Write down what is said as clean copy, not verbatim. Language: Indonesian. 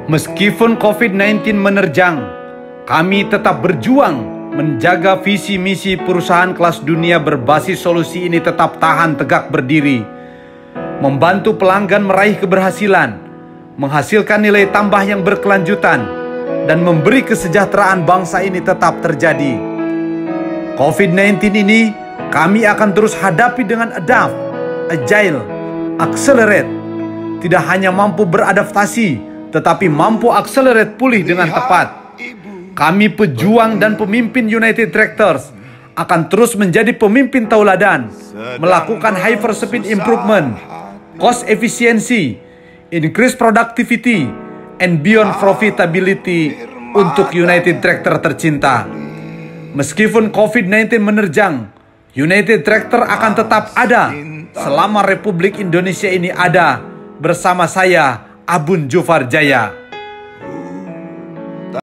Meskipun COVID-19 menerjang, kami tetap berjuang menjaga visi misi perusahaan kelas dunia berbasis solusi ini tetap tahan tegak berdiri, membantu pelanggan meraih keberhasilan, menghasilkan nilai tambah yang berkelanjutan, dan memberi kesejahteraan bangsa ini tetap terjadi. COVID-19 ini kami akan terus hadapi dengan adapt, agile, accelerate. Tidak hanya mampu beradaptasi, tetapi mampu accelerate pulih dengan tepat. Kami pejuang dan pemimpin United Tractors akan terus menjadi pemimpin tauladan, melakukan hyper speed improvement, cost efficiency, increase productivity, and beyond profitability untuk United Tractor tercinta. Meskipun COVID-19 menerjang, United Tractor akan tetap ada selama Republik Indonesia ini ada, bersama saya, Abun Jufar Jaya.